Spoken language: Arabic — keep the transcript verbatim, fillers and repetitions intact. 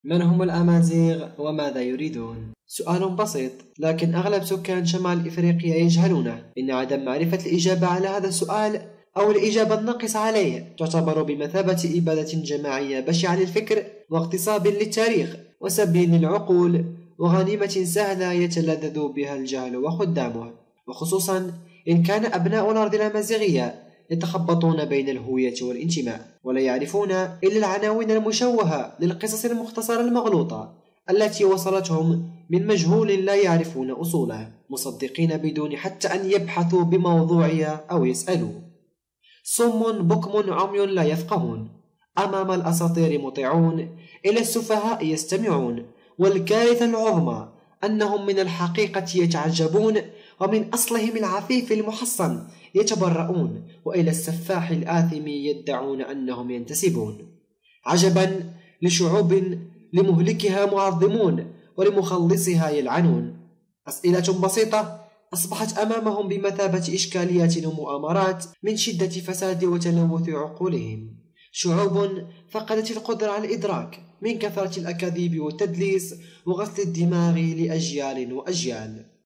من هم الأمازيغ وماذا يريدون؟ سؤال بسيط، لكن أغلب سكان شمال إفريقيا يجهلونه. إن عدم معرفة الإجابة على هذا السؤال أو الإجابة الناقصة عليه تعتبر بمثابة إبادة جماعية بشعة للفكر واغتصاب للتاريخ وسب للعقول وغنيمة سهلة يتلذذ بها الجهل وخدامه، وخصوصا إن كان أبناء الأرض الأمازيغية يتخبطون بين الهوية والانتماء ولا يعرفون إلا العناوين المشوهة للقصص المختصرة المغلوطة التي وصلتهم من مجهول لا يعرفون أصوله، مصدقين بدون حتى أن يبحثوا بموضوعية أو يسألوا. صم بكم عمي لا يفقهون، أمام الأساطير مطيعون، إلى السفهاء يستمعون، والكارثة العظمى أنهم من الحقيقة يتعجبون ومن أصلهم العفيف المحصن يتبرؤون، وإلى السفاح الآثم يدعون أنهم ينتسبون. عجبا لشعوب لمهلكها معظمون ولمخلصها يلعنون. أسئلة بسيطة أصبحت أمامهم بمثابة إشكاليات ومؤامرات من شدة فساد وتلوث عقولهم. شعوب فقدت القدرة على الإدراك من كثرة الأكاذيب والتدليس وغسل الدماغ لأجيال وأجيال.